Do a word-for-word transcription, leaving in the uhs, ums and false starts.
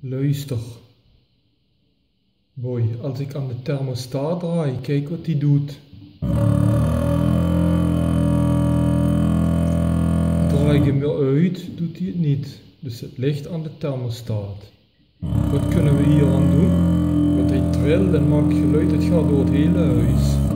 Luister. Boy, als ik aan de thermostaat draai, kijk wat die doet. Draai ik hem weer uit, doet hij het niet. Dus het ligt aan de thermostaat. Wat kunnen we hier aan doen? Want hij trilt en maakt geluid, het gaat door het hele huis.